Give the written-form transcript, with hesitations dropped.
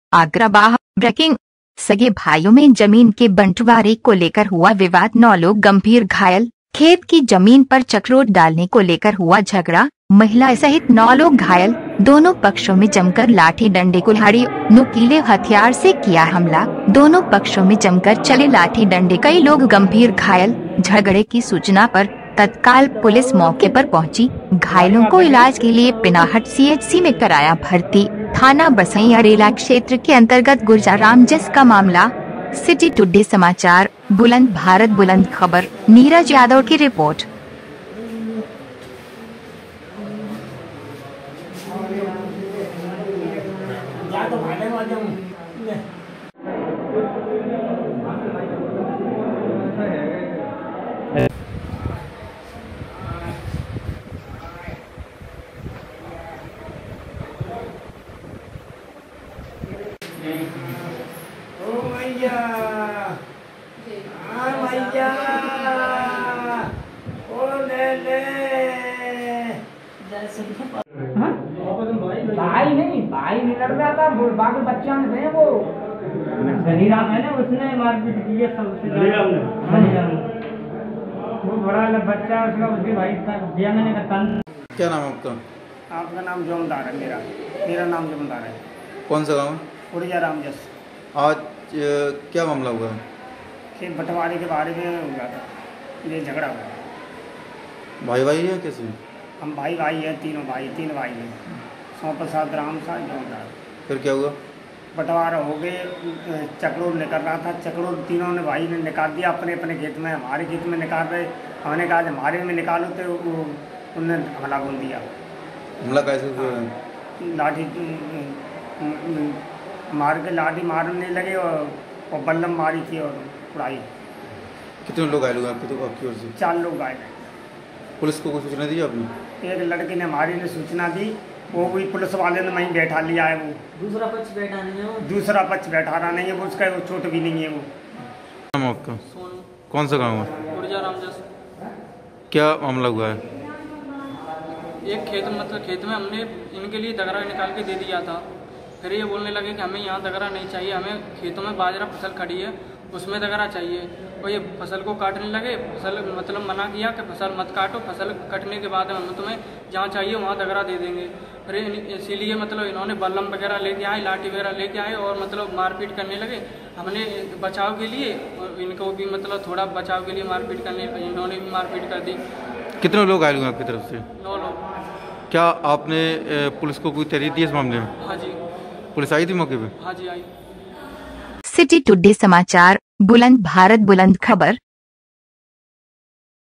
Agra breaking. सगे भाइयों में जमीन के बंटवारे को लेकर हुआ विवाद, 9 लोग गंभीर घायल। खेत की जमीन पर चक्रोट डालने को लेकर हुआ झगड़ा, महिला सहित 9 लोग घायल। दोनों पक्षों में जमकर लाठी डंडे कुल्हाड़ी नुकीले हथियार से किया हमला। दोनों पक्षों में जमकर चले लाठी डंडे, कई लोग गंभीर घायल। झगड़े की सूचना पर तत्काल पुलिस मौके पर पहुंची। घायलों को इलाज के लिए पिनाहट सीएचसी में कराया भर्ती। थाना बसैया रेला क्षेत्र के अंतर्गत गुर्जाराम जस का मामला। सिटी टुडे समाचार, बुलंद भारत बुलंद खबर। नीरज यादव की रिपोर्ट। ओ मैया, मैया, ओ ले भाई नहीं लड़ रहा था, बाकी बच्चा ने वो शनिराम है ना, उसने मारपीट की है शनिराम ने। वो बड़ा बच्चा उसका, उसके भाई का दिया मैंने का तन। क्या नाम है आपका? आपका नाम जोमदार है, मेरा नाम जोमदार है। कौन सा गाँव है? गुर्जाराम जस। आज क्या मामला हुआ है? खेत बंटवारे के बारे में हुआ था, ये झगड़ा हुआ। भाई भाई है कैसे? हम भाई हैं, तीन भाई हैं। सौ प्रसाद राम सा जोमदार। फिर क्या हुआ? बंटवारा हो गए, चक्रोर निकल रहा था। चक्रोर तीनों ने भाई ने निकाल दिया अपने अपने खेत में। हमारे खेत में निकाल रहे, हमने कहा हमारे में निकालो, तो उन्होंने हमला बोल दिया। हमला कैसे हुआ? लाठी मार के लाठी मारने लगे और बल्लम मारी थी और उड़ाई। कितने लोग घायल हुए आपकी ओर से? 4 लोग घायल। पुलिस को कोई सूचना दी आपने? एक लड़के ने हमारी ने सूचना दी, वो भी पुलिस वाले ने वहीं बैठा लिया है। वो दूसरा पक्ष बैठा नहीं है, वो उसका वो चोट भी नहीं है। वो नाम है आपका? सोनू। कौन सा गाँव है? गुर्जाराम जस। क्या मामला हुआ है? एक खेत में हमने इनके लिए दगरा निकाल के दे दिया था। फिर ये बोलने लगे कि हमें यहाँ दगरा नहीं चाहिए, हमें खेतों में बाजरा फसल खड़ी है उसमें दगरा चाहिए। और ये फसल को काटने लगे। फसल मना किया कि फसल मत काटो, फसल कटने के बाद हम तुम्हें जहाँ चाहिए वहाँ दगरा दे देंगे। फिर इसीलिए इन्होंने बल्लम वगैरह लेके आए, लाठी वगैरह लेके आए और मारपीट करने लगे। हमने बचाव के लिए इनको भी थोड़ा बचाव के लिए मारपीट करने, इन्होंने भी मारपीट कर दी। कितने लोग घायल हुए आपकी तरफ से? 9 लोग। क्या आपने पुलिस को कोई तहरीर दी इस मामले में? हाँ जी। पुलिस आई थी मौके पे? हाँ जी आई। सिटी टुडे समाचार, बुलंद भारत बुलंद खबर।